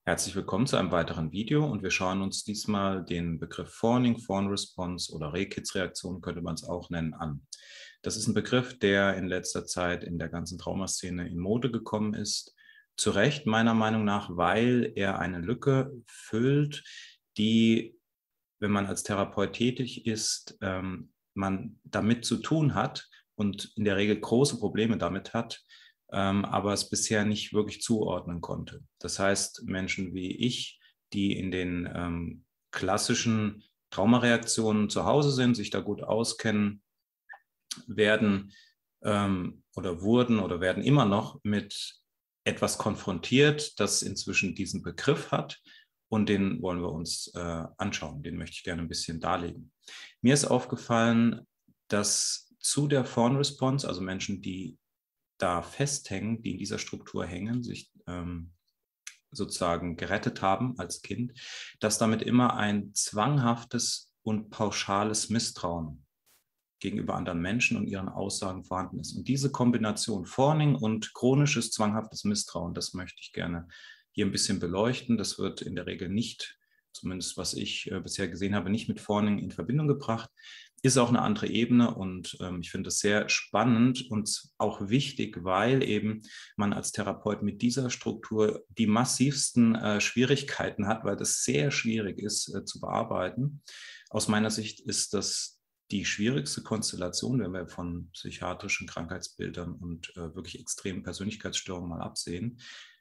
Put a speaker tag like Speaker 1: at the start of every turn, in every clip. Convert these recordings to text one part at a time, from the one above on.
Speaker 1: Herzlich willkommen zu einem weiteren Video und wir schauen uns diesmal den Begriff Fawning, Fawn Response oder Rehkitz-Reaktion könnte man es auch nennen an. Das ist ein Begriff, der in letzter Zeit in der ganzen Traumaszene in Mode gekommen ist. Zu Recht meiner Meinung nach, weil er eine Lücke füllt, die, wenn man als Therapeut tätig ist, man damit zu tun hat und in der Regel große Probleme damit hat, aber es bisher nicht wirklich zuordnen konnte. Das heißt, Menschen wie ich, die in den klassischen Traumareaktionen zu Hause sind, sich da gut auskennen, werden oder wurden oder werden immer noch mit etwas konfrontiert, das inzwischen diesen Begriff hat. Und den wollen wir uns anschauen. Den möchte ich gerne ein bisschen darlegen. Mir ist aufgefallen, dass zu der Fawn Response, also Menschen, die da festhängen, die in dieser Struktur hängen, sich sozusagen gerettet haben als Kind, dass damit immer ein zwanghaftes und pauschales Misstrauen gegenüber anderen Menschen und ihren Aussagen vorhanden ist. Und diese Kombination Fawning und chronisches zwanghaftes Misstrauen, das möchte ich gerne hier ein bisschen beleuchten. Das wird in der Regel nicht, zumindest was ich bisher gesehen habe, nicht mit Fawning in Verbindung gebracht. Ist auch eine andere Ebene und ich finde es sehr spannend und auch wichtig, weil eben man als Therapeut mit dieser Struktur die massivsten Schwierigkeiten hat, weil das sehr schwierig ist zu bearbeiten. Aus meiner Sicht ist das die schwierigste Konstellation, wenn wir von psychiatrischen Krankheitsbildern und wirklich extremen Persönlichkeitsstörungen mal absehen.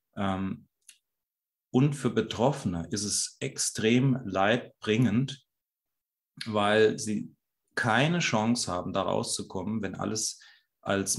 Speaker 1: Und für Betroffene ist es extrem leidbringend, weil sie keine Chance haben, da rauszukommen, wenn alles als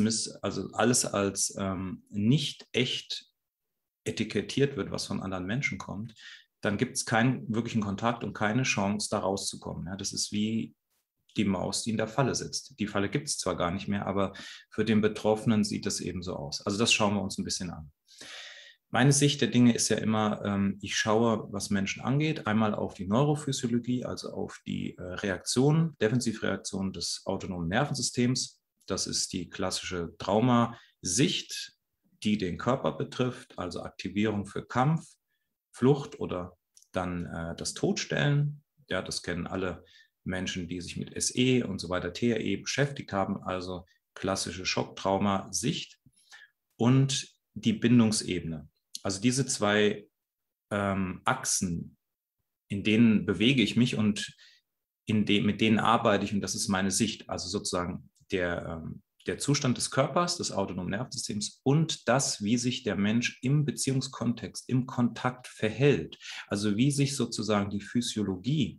Speaker 1: nicht echt etikettiert wird, was von anderen Menschen kommt, dann gibt es keinen wirklichen Kontakt und keine Chance, da rauszukommen. Ja, das ist wie die Maus, die in der Falle sitzt. Die Falle gibt es zwar gar nicht mehr, aber für den Betroffenen sieht es eben so aus. Also das schauen wir uns ein bisschen an. Meine Sicht der Dinge ist ja immer, ich schaue, was Menschen angeht, einmal auf die Neurophysiologie, also auf die Reaktion, Defensivreaktion des autonomen Nervensystems. Das ist die klassische Traumasicht, die den Körper betrifft, also Aktivierung für Kampf, Flucht oder dann das Todstellen. Ja, das kennen alle Menschen, die sich mit SE und so weiter, TRE beschäftigt haben, also klassische Schocktraumasicht und die Bindungsebene. Also diese zwei Achsen, in denen bewege ich mich und mit denen arbeite ich und das ist meine Sicht. Also sozusagen der Zustand des Körpers, des autonomen Nervensystems und das, wie sich der Mensch im Beziehungskontext, im Kontakt verhält. Also wie sich sozusagen die Physiologie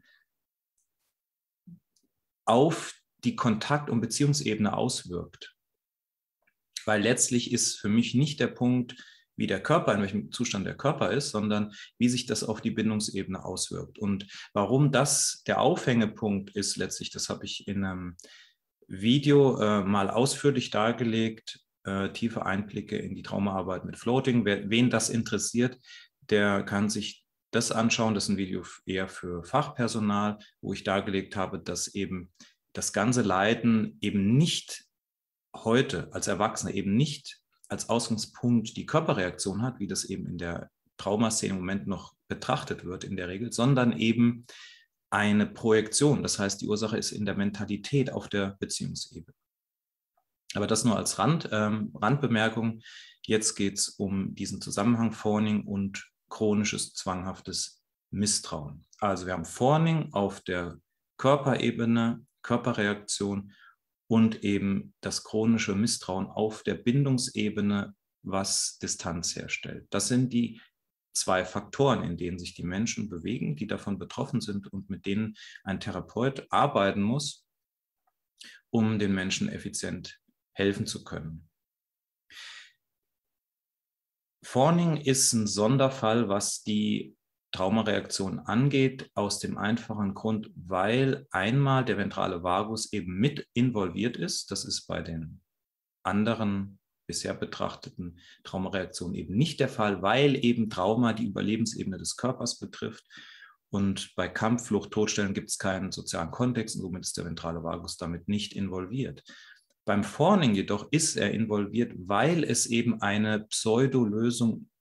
Speaker 1: auf die Kontakt- und Beziehungsebene auswirkt. Weil letztlich ist für mich nicht der Punkt, wie der Körper, in welchem Zustand der Körper ist, sondern wie sich das auf die Bindungsebene auswirkt. Und warum das der Aufhängepunkt ist letztlich, das habe ich in einem Video mal ausführlich dargelegt, tiefe Einblicke in die Traumaarbeit mit Floating. Wen das interessiert, der kann sich das anschauen. Das ist ein Video eher für Fachpersonal, wo ich dargelegt habe, dass eben das ganze Leiden eben nicht heute als Erwachsener eben nicht als Ausgangspunkt die Körperreaktion hat, wie das eben in der Traumaszene im Moment noch betrachtet wird in der Regel, sondern eben eine Projektion. Das heißt, die Ursache ist in der Mentalität auf der Beziehungsebene. Aber das nur als Randbemerkung. Jetzt geht es um diesen Zusammenhang Fawning und chronisches zwanghaftes Misstrauen. Also wir haben Fawning auf der Körperebene, Körperreaktion und eben das chronische Misstrauen auf der Bindungsebene, was Distanz herstellt. Das sind die zwei Faktoren, in denen sich die Menschen bewegen, die davon betroffen sind und mit denen ein Therapeut arbeiten muss, um den Menschen effizient helfen zu können. Fawning ist ein Sonderfall, was die Traumareaktion angeht, aus dem einfachen Grund, weil einmal der ventrale Vagus eben mit involviert ist. Das ist bei den anderen bisher betrachteten Traumareaktionen eben nicht der Fall, weil eben Trauma die Überlebensebene des Körpers betrifft. Und bei Kampf, Flucht, Todstellen gibt es keinen sozialen Kontext und somit ist der ventrale Vagus damit nicht involviert. Beim Fawning jedoch ist er involviert, weil es eben eine Pseudolösung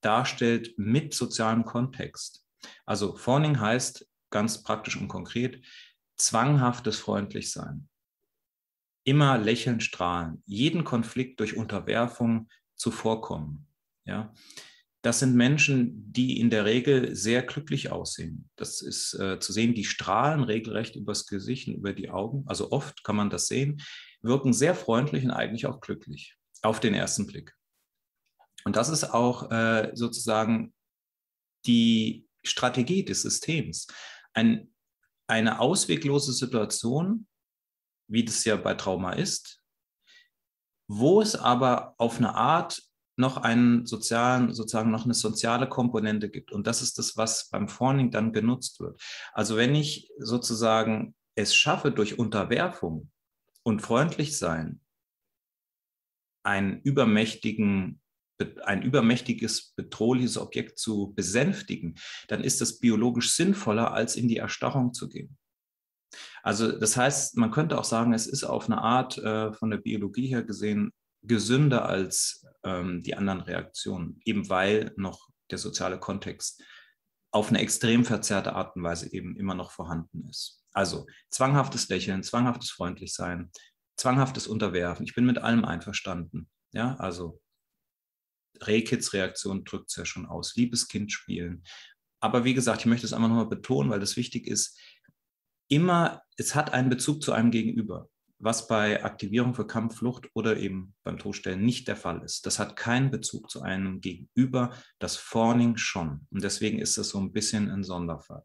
Speaker 1: darstellt mit sozialem Kontext. Also Fawning heißt ganz praktisch und konkret zwanghaftes Freundlichsein. Immer lächeln, strahlen, jeden Konflikt durch Unterwerfung zuvorkommen. Ja? Das sind Menschen, die in der Regel sehr glücklich aussehen. Das ist zu sehen, die strahlen regelrecht übers Gesicht und über die Augen. Also oft kann man das sehen, wirken sehr freundlich und eigentlich auch glücklich auf den ersten Blick. Und das ist auch sozusagen die Strategie des Systems. Eine ausweglose Situation, wie das ja bei Trauma ist, wo es aber auf eine Art noch einen sozusagen noch eine soziale Komponente gibt. Und das ist das, was beim Fawning dann genutzt wird. Also wenn ich sozusagen es schaffe, durch Unterwerfung und freundlich sein, ein übermächtiges, bedrohliches Objekt zu besänftigen, dann ist das biologisch sinnvoller, als in die Erstarrung zu gehen. Also das heißt, man könnte auch sagen, es ist auf eine Art von der Biologie her gesehen gesünder als die anderen Reaktionen, eben weil noch der soziale Kontext auf eine extrem verzerrte Art und Weise eben immer noch vorhanden ist. Also zwanghaftes Lächeln, zwanghaftes Freundlichsein, zwanghaftes Unterwerfen. Ich bin mit allem einverstanden. Ja, also Rehkids-Reaktion drückt es ja schon aus. Liebes Kind spielen. Aber wie gesagt, ich möchte es einfach nochmal betonen, weil das wichtig ist. Immer, es hat einen Bezug zu einem Gegenüber, was bei Aktivierung für Kampf, Flucht oder eben beim Todstellen nicht der Fall ist. Das hat keinen Bezug zu einem Gegenüber, das Fawning schon. Und deswegen ist das so ein bisschen ein Sonderfall.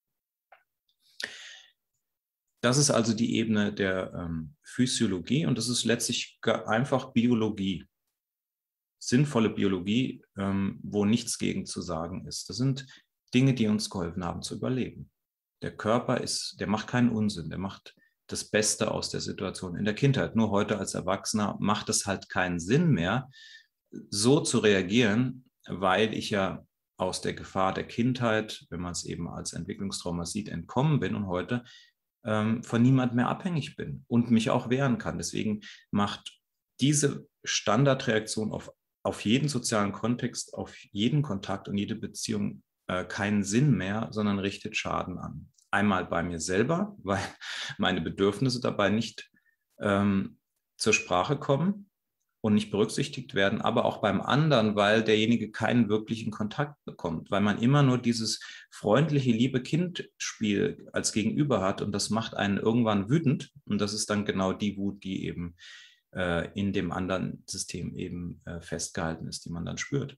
Speaker 1: Das ist also die Ebene der Physiologie und das ist letztlich einfach Biologie. Sinnvolle Biologie, wo nichts gegen zu sagen ist. Das sind Dinge, die uns geholfen haben zu überleben. Der Körper der macht keinen Unsinn, der macht das Beste aus der Situation in der Kindheit. Nur heute als Erwachsener macht es halt keinen Sinn mehr, so zu reagieren, weil ich ja aus der Gefahr der Kindheit, wenn man es eben als Entwicklungstrauma sieht, entkommen bin und heute von niemand mehr abhängig bin und mich auch wehren kann. Deswegen macht diese Standardreaktion auf jeden sozialen Kontext, auf jeden Kontakt und jede Beziehung keinen Sinn mehr, sondern richtet Schaden an. Einmal bei mir selber, weil meine Bedürfnisse dabei nicht zur Sprache kommen und nicht berücksichtigt werden, aber auch beim anderen, weil derjenige keinen wirklichen Kontakt bekommt, weil man immer nur dieses freundliche, liebe Kind-Spiel als Gegenüber hat und das macht einen irgendwann wütend und das ist dann genau die Wut, die eben in dem anderen System eben festgehalten ist, die man dann spürt.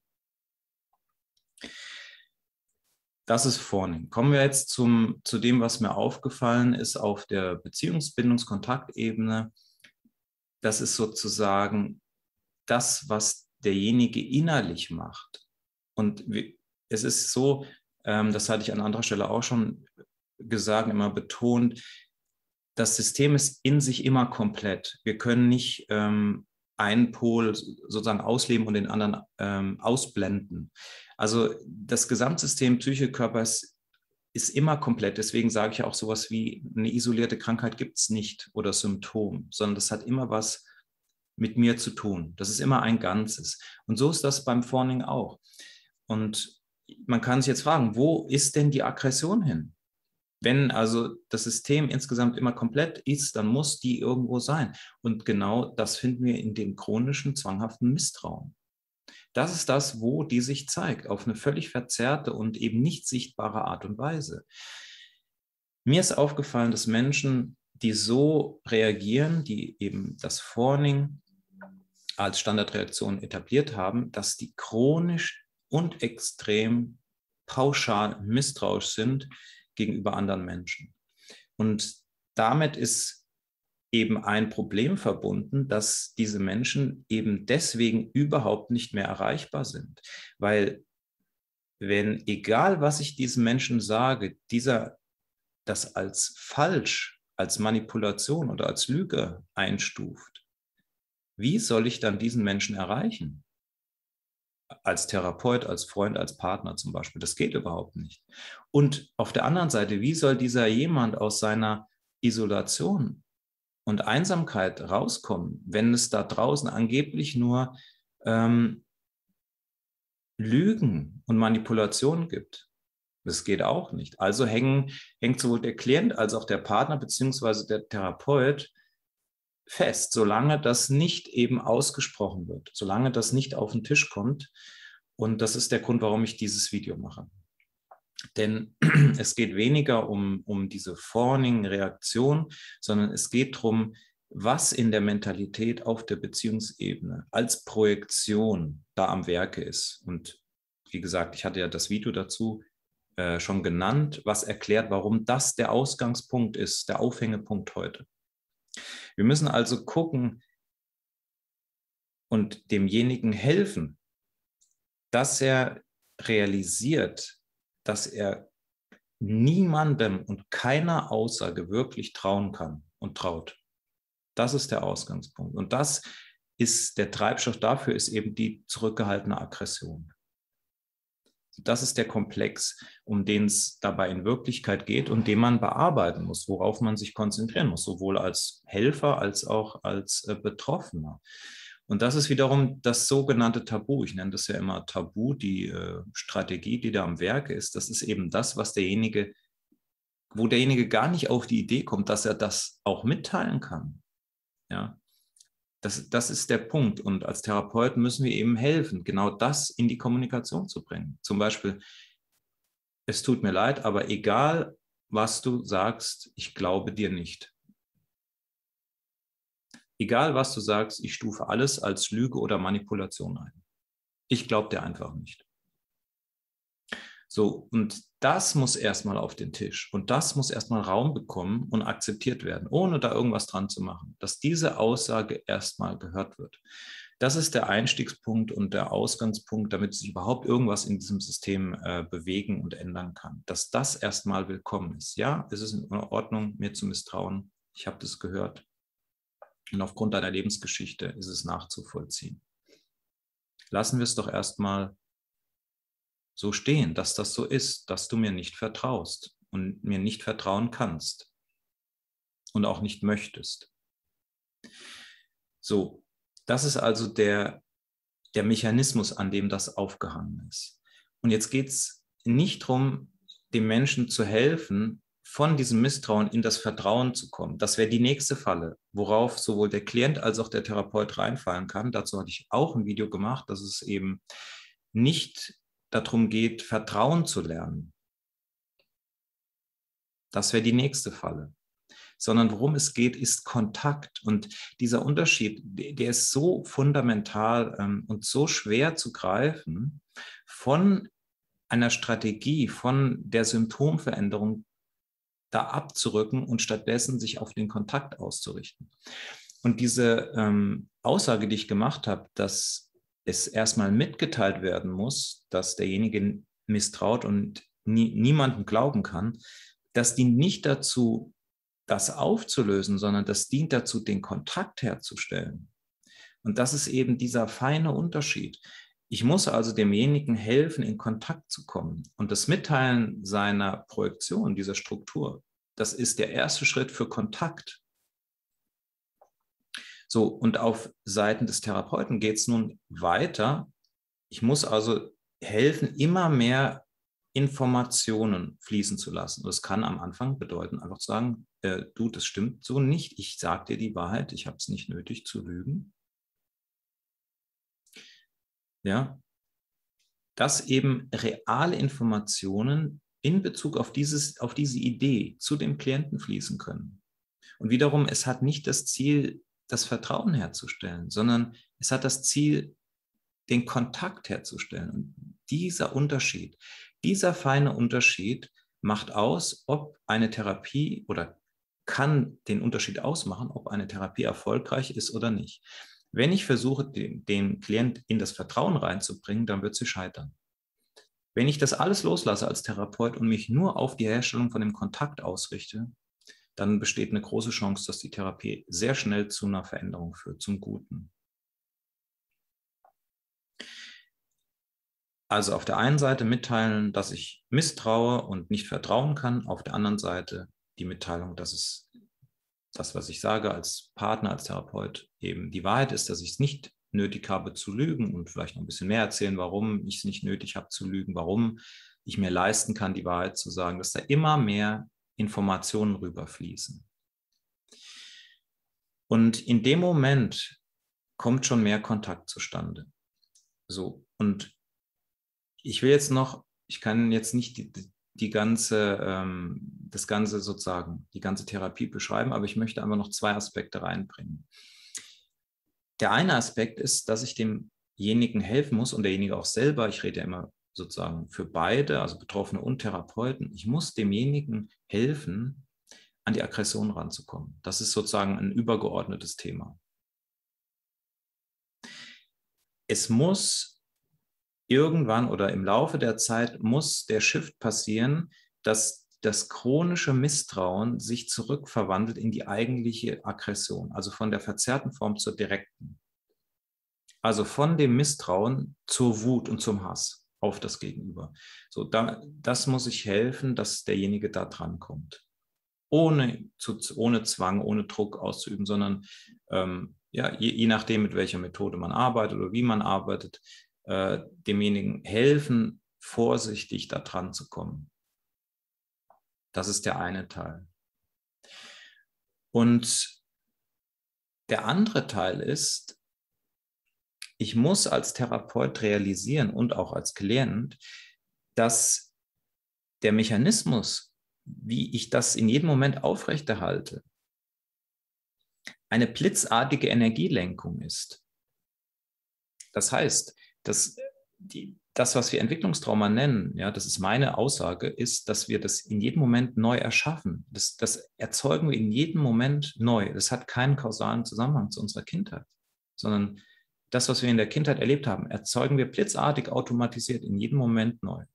Speaker 1: Das ist Fawning. Kommen wir jetzt zu dem, was mir aufgefallen ist auf der Beziehungsbindungskontaktebene. Das ist sozusagen das, was derjenige innerlich macht. Und es ist so, das hatte ich an anderer Stelle auch schon gesagt, immer betont, das System ist in sich immer komplett. Wir können nicht einen Pol sozusagen ausleben und den anderen ausblenden. Also das Gesamtsystem Psyche, Körper ist immer komplett. Deswegen sage ich auch sowas wie eine isolierte Krankheit gibt es nicht oder Symptom, sondern das hat immer was mit mir zu tun. Das ist immer ein Ganzes. Und so ist das beim Fawning auch. Und man kann sich jetzt fragen, wo ist denn die Aggression hin? Wenn also das System insgesamt immer komplett ist, dann muss die irgendwo sein. Und genau das finden wir in dem chronischen, zwanghaften Misstrauen. Das ist das, wo die sich zeigt, auf eine völlig verzerrte und eben nicht sichtbare Art und Weise. Mir ist aufgefallen, dass Menschen, die so reagieren, die eben das Fawning als Standardreaktion etabliert haben, dass die chronisch und extrem pauschal misstrauisch sind gegenüber anderen Menschen. Und damit ist eben ein Problem verbunden, dass diese Menschen eben deswegen überhaupt nicht mehr erreichbar sind. Weil wenn, egal was ich diesen Menschen sage, dieser das als falsch, als Manipulation oder als Lüge einstuft, wie soll ich dann diesen Menschen erreichen? Als Therapeut, als Freund, als Partner zum Beispiel. Das geht überhaupt nicht. Und auf der anderen Seite, wie soll dieser jemand aus seiner Isolation und Einsamkeit rauskommen, wenn es da draußen angeblich nur Lügen und Manipulation gibt. Das geht auch nicht. Also hängt sowohl der Klient als auch der Partner bzw. der Therapeut fest, solange das nicht eben ausgesprochen wird, solange das nicht auf den Tisch kommt. Und das ist der Grund, warum ich dieses Video mache. Denn es geht weniger um diese vorrangigen Reaktionen, sondern es geht darum, was in der Mentalität auf der Beziehungsebene als Projektion da am Werke ist. Und wie gesagt, ich hatte ja das Video dazu schon genannt, was erklärt, warum das der Ausgangspunkt ist, der Aufhängepunkt heute. Wir müssen also gucken und demjenigen helfen, dass er realisiert, dass er niemandem und keiner Aussage wirklich trauen kann und traut. Das ist der Ausgangspunkt. Und das ist der Treibstoff dafür, ist eben die zurückgehaltene Aggression. Das ist der Komplex, um den es dabei in Wirklichkeit geht und den man bearbeiten muss, worauf man sich konzentrieren muss, sowohl als Helfer als auch als Betroffener. Und das ist wiederum das sogenannte Tabu. Ich nenne das ja immer Tabu, die Strategie, die da am Werke ist. Das ist eben das, was wo derjenige gar nicht auf die Idee kommt, dass er das auch mitteilen kann. Ja. Das ist der Punkt. Und als Therapeut müssen wir eben helfen, genau das in die Kommunikation zu bringen. Zum Beispiel, es tut mir leid, aber egal, was du sagst, ich glaube dir nicht. Egal, was du sagst, ich stufe alles als Lüge oder Manipulation ein. Ich glaube dir einfach nicht. So, und das muss erstmal auf den Tisch und das muss erstmal Raum bekommen und akzeptiert werden, ohne da irgendwas dran zu machen, dass diese Aussage erstmal gehört wird. Das ist der Einstiegspunkt und der Ausgangspunkt, damit sich überhaupt irgendwas in diesem System bewegen und ändern kann. Dass das erstmal willkommen ist. Ja, es ist in Ordnung, mir zu misstrauen. Ich habe das gehört. Und aufgrund deiner Lebensgeschichte ist es nachzuvollziehen. Lassen wir es doch erstmal so stehen, dass das so ist, dass du mir nicht vertraust und mir nicht vertrauen kannst und auch nicht möchtest. So, das ist also der Mechanismus, an dem das aufgehangen ist. Und jetzt geht es nicht darum, dem Menschen zu helfen, von diesem Misstrauen in das Vertrauen zu kommen. Das wäre die nächste Falle, worauf sowohl der Klient als auch der Therapeut reinfallen kann. Dazu hatte ich auch ein Video gemacht, dass es eben nicht darum geht, Vertrauen zu lernen. Das wäre die nächste Falle. Sondern worum es geht, ist Kontakt. Und dieser Unterschied, der ist so fundamental und so schwer zu greifen, von einer Strategie, von der Symptomveränderung da abzurücken und stattdessen sich auf den Kontakt auszurichten. Und diese Aussage, die ich gemacht habe, dass es erstmal mitgeteilt werden muss, dass derjenige misstraut und niemandem glauben kann, das dient nicht dazu, das aufzulösen, sondern das dient dazu, den Kontakt herzustellen. Und das ist eben dieser feine Unterschied. Ich muss also demjenigen helfen, in Kontakt zu kommen. Und das Mitteilen seiner Projektion, dieser Struktur, das ist der erste Schritt für Kontakt. So, und auf Seiten des Therapeuten geht es nun weiter. Ich muss also helfen, immer mehr Informationen fließen zu lassen. Und das kann am Anfang bedeuten, einfach zu sagen, du, das stimmt so nicht, ich sage dir die Wahrheit, ich habe es nicht nötig zu lügen. Ja, dass eben reale Informationen in Bezug auf diese Idee zu dem Klienten fließen können. Und wiederum, es hat nicht das Ziel, das Vertrauen herzustellen, sondern es hat das Ziel, den Kontakt herzustellen. Und dieser Unterschied, dieser feine Unterschied macht aus, ob eine Therapie oder kann den Unterschied ausmachen, ob eine Therapie erfolgreich ist oder nicht. Wenn ich versuche, den Klient in das Vertrauen reinzubringen, dann wird sie scheitern. Wenn ich das alles loslasse als Therapeut und mich nur auf die Herstellung von dem Kontakt ausrichte, dann besteht eine große Chance, dass die Therapie sehr schnell zu einer Veränderung führt, zum Guten. Also auf der einen Seite mitteilen, dass ich misstraue und nicht vertrauen kann. Auf der anderen Seite die Mitteilung, dass es das, was ich sage als Partner, als Therapeut, eben die Wahrheit ist, dass ich es nicht nötig habe zu lügen und vielleicht noch ein bisschen mehr erzählen, warum ich es nicht nötig habe zu lügen, warum ich mir leisten kann, die Wahrheit zu sagen, dass da immer mehr Informationen rüberfließen. Und in dem Moment kommt schon mehr Kontakt zustande. So, und ich kann jetzt nicht das Ganze sozusagen, die ganze Therapie beschreiben, aber ich möchte einfach noch 2 Aspekte reinbringen. Der eine Aspekt ist, dass ich demjenigen helfen muss und derjenige auch selber, ich rede ja immer sozusagen für beide, also Betroffene und Therapeuten, ich muss demjenigen helfen, an die Aggression ranzukommen. Das ist sozusagen ein übergeordnetes Thema. Es muss irgendwann oder im Laufe der Zeit muss der Shift passieren, dass das chronische Misstrauen sich zurückverwandelt in die eigentliche Aggression, also von der verzerrten Form zur direkten. Also von dem Misstrauen zur Wut und zum Hass auf das Gegenüber. So, das muss ich helfen, dass derjenige da dran kommt. Ohne Zwang, ohne Druck auszuüben, sondern je nachdem, mit welcher Methode man arbeitet oder wie man arbeitet, demjenigen helfen, vorsichtig da dran zu kommen. Das ist der eine Teil. Und der andere Teil ist, ich muss als Therapeut realisieren und auch als Klient, dass der Mechanismus, wie ich das in jedem Moment aufrechterhalte, eine blitzartige Energielenkung ist. Das heißt, das, was wir Entwicklungstrauma nennen, ja, das ist meine Aussage, ist, dass wir das in jedem Moment neu erschaffen. Das erzeugen wir in jedem Moment neu. Das hat keinen kausalen Zusammenhang zu unserer Kindheit, sondern das, was wir in der Kindheit erlebt haben, erzeugen wir blitzartig automatisiert in jedem Moment neu.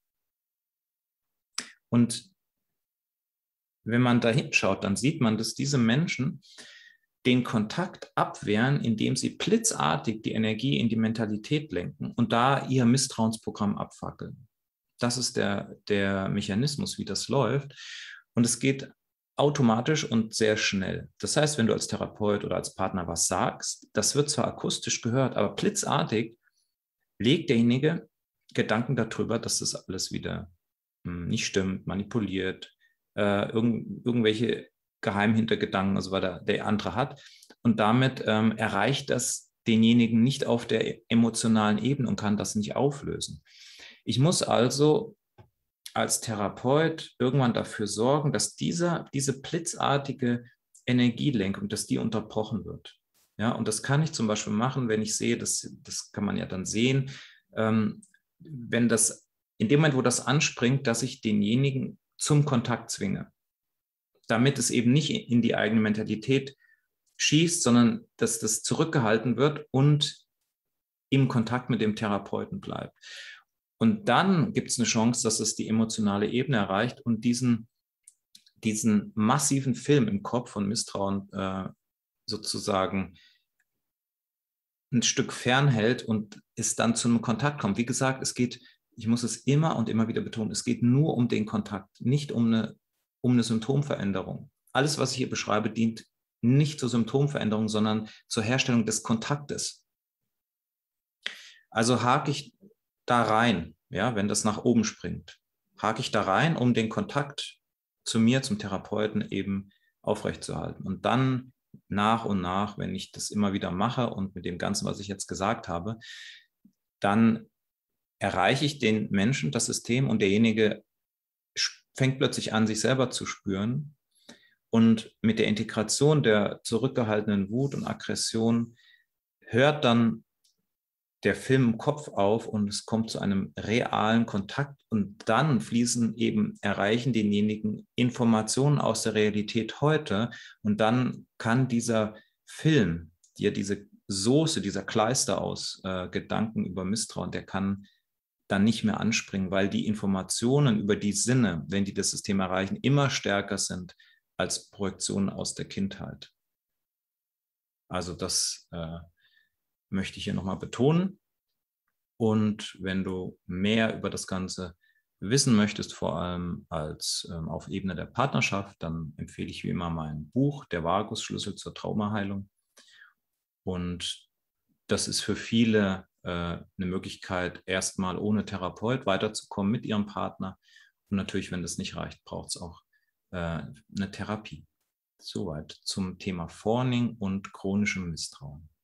Speaker 1: Und wenn man da hinschaut, dann sieht man, dass diese Menschen den Kontakt abwehren, indem sie blitzartig die Energie in die Mentalität lenken und da ihr Misstrauensprogramm abfackeln. Das ist der Mechanismus, wie das läuft. Und es geht automatisch und sehr schnell. Das heißt, wenn du als Therapeut oder als Partner was sagst, das wird zwar akustisch gehört, aber blitzartig legt derjenige Gedanken darüber, dass das alles wieder nicht stimmt, manipuliert, irgendwelche Geheimhintergedanken, also was der andere hat. Und damit erreicht das denjenigen nicht auf der emotionalen Ebene und kann das nicht auflösen. Ich muss also als Therapeut irgendwann dafür sorgen, dass diese blitzartige Energielenkung, dass die unterbrochen wird. Ja, und das kann ich zum Beispiel machen, wenn ich sehe, das kann man ja dann sehen, wenn das in dem Moment, wo das anspringt, dass ich denjenigen zum Kontakt zwinge, damit es eben nicht in die eigene Mentalität schießt, sondern dass das zurückgehalten wird und im Kontakt mit dem Therapeuten bleibt. Und dann gibt es eine Chance, dass es die emotionale Ebene erreicht und diesen massiven Film im Kopf von Misstrauen sozusagen ein Stück fernhält und es dann zu einem Kontakt kommt. Wie gesagt, ich muss es immer und immer wieder betonen, es geht nur um den Kontakt, nicht um eine Symptomveränderung. Alles, was ich hier beschreibe, dient nicht zur Symptomveränderung, sondern zur Herstellung des Kontaktes. Also hake ich da rein, ja, wenn das nach oben springt, hake ich da rein, um den Kontakt zu mir, zum Therapeuten eben aufrechtzuerhalten. Und dann nach und nach, wenn ich das immer wieder mache und mit dem Ganzen, was ich jetzt gesagt habe, dann erreiche ich den Menschen, das System, und derjenige fängt plötzlich an, sich selber zu spüren. Und mit der Integration der zurückgehaltenen Wut und Aggression hört dann der Film im Kopf auf und es kommt zu einem realen Kontakt und dann erreichen denjenigen Informationen aus der Realität heute und dann kann dieser Film, diese Soße, dieser Kleister aus Gedanken über Misstrauen, der kann dann nicht mehr anspringen, weil die Informationen über die Sinne, wenn die das System erreichen, immer stärker sind als Projektionen aus der Kindheit. Also das möchte ich hier nochmal betonen. Und wenn du mehr über das Ganze wissen möchtest, vor allem als auf Ebene der Partnerschaft, dann empfehle ich wie immer mein Buch, Der Vagus-Schlüssel zur Traumaheilung. Und das ist für viele eine Möglichkeit, erstmal ohne Therapeut weiterzukommen mit ihrem Partner. Und natürlich, wenn das nicht reicht, braucht es auch eine Therapie. Soweit zum Thema Fawning und chronischem Misstrauen.